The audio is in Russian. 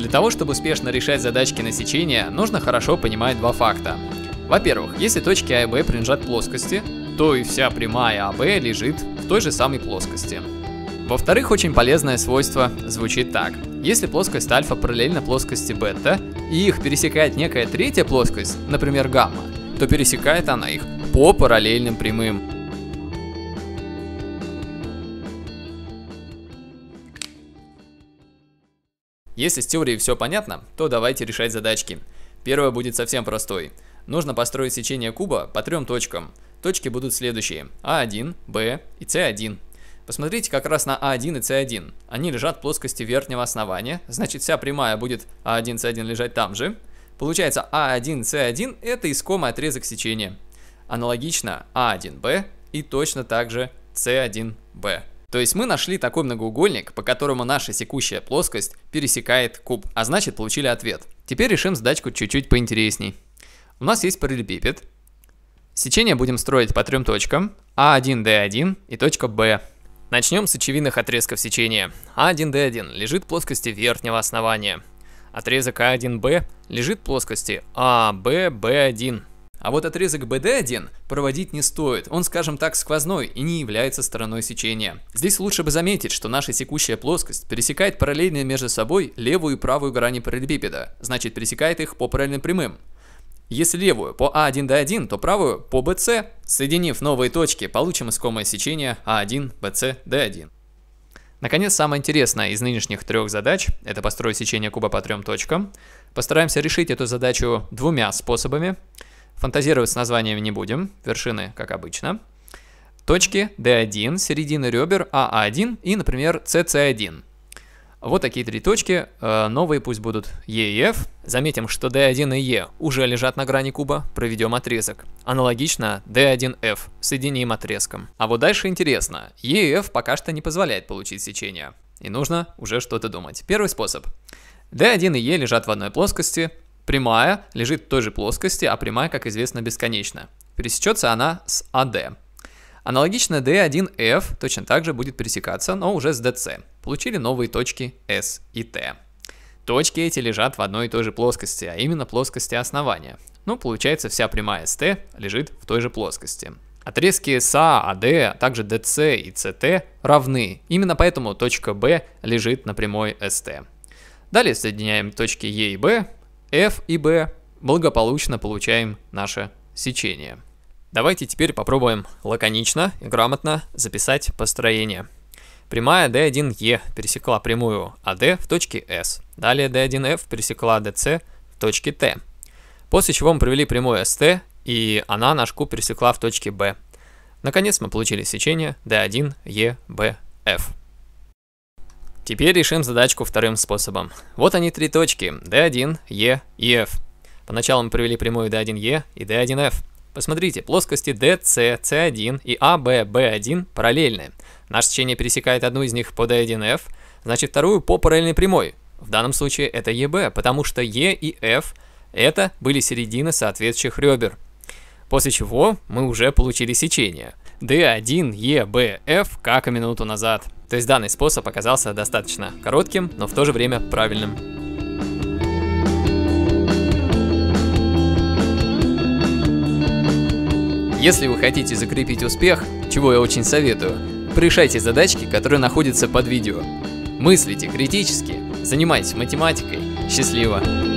Для того, чтобы успешно решать задачки на сечение, нужно хорошо понимать два факта. Во-первых, если точки А и Б принадлежат плоскости, то и вся прямая АБ лежит в той же самой плоскости. Во-вторых, очень полезное свойство звучит так. Если плоскость альфа параллельна плоскости бета, и их пересекает некая третья плоскость, например, гамма, то пересекает она их по параллельным прямым. Если с теорией все понятно, то давайте решать задачки. Первая будет совсем простой. Нужно построить сечение куба по трем точкам. Точки будут следующие: А1, Б и С1. Посмотрите как раз на А1 и С1. Они лежат в плоскости верхнего основания, значит вся прямая будет А1, С1 лежать там же. Получается, А1, С1 это искомый отрезок сечения. Аналогично А1Б и точно так же С1Б. То есть мы нашли такой многоугольник, по которому наша секущая плоскость пересекает куб, а значит получили ответ. Теперь решим задачку чуть-чуть поинтересней. У нас есть параллелепипед. Сечение будем строить по трем точкам: А1, Д1 и точка Б. Начнем с очевидных отрезков сечения. А1, Д1 лежит в плоскости верхнего основания. Отрезок А1Б лежит в плоскости АБ, Б1. А вот отрезок БД1 проводить не стоит, он, скажем так, сквозной и не является стороной сечения. Здесь лучше бы заметить, что наша секущая плоскость пересекает параллельно между собой левую и правую грани параллелепипеда, значит пересекает их по параллельным прямым. Если левую по А1, Д1, то правую по БС. Соединив новые точки, получим искомое сечение А1, БС, Д1. Наконец, самое интересное из нынешних трех задач – это построить сечение куба по трем точкам. Постараемся решить эту задачу двумя способами. Фантазировать с названиями не будем, вершины как обычно. Точки D1, середины ребер АА1 и, например, CC1. Вот такие три точки, новые пусть будут Е и Ф. Заметим, что D1 и Е уже лежат на грани куба, проведем отрезок. Аналогично D1F, соединим отрезком. А вот дальше интересно, Е и Ф пока что не позволяет получить сечение. И нужно уже что-то думать. Первый способ. D1 и Е лежат в одной плоскости, прямая лежит в той же плоскости, а прямая, как известно, бесконечна. Пересечется она с АД. Аналогично D1F точно так же будет пересекаться, но уже с DC. Получили новые точки S и T. Точки эти лежат в одной и той же плоскости, а именно плоскости основания. Ну, получается, вся прямая ST лежит в той же плоскости. Отрезки SA, AD, а также DC и CT равны. Именно поэтому точка B лежит на прямой ST. Далее соединяем точки E и B, F и B. Благополучно получаем наше сечение. Давайте теперь попробуем лаконично и грамотно записать построение. Прямая D1E пересекла прямую AD в точке S. Далее D1F пересекла DC в точке T. После чего мы провели прямую ST, и она наш куб пересекла в точке B. Наконец мы получили сечение D1EBF. Теперь решим задачку вторым способом. Вот они три точки D1, E и F. Поначалу мы провели прямую D1E и D1F. Посмотрите, плоскости DC, C1 и AB, B1 параллельны. Наше сечение пересекает одну из них по D1F, значит вторую по параллельной прямой. В данном случае это EB, потому что E и F это были середины соответствующих ребер. После чего мы уже получили сечение D1, EBF, как и минуту назад. То есть данный способ оказался достаточно коротким, но в то же время правильным. Если вы хотите закрепить успех, чего я очень советую, порешайте задачки, которые находятся под видео. Мыслите критически, занимайтесь математикой. Счастливо!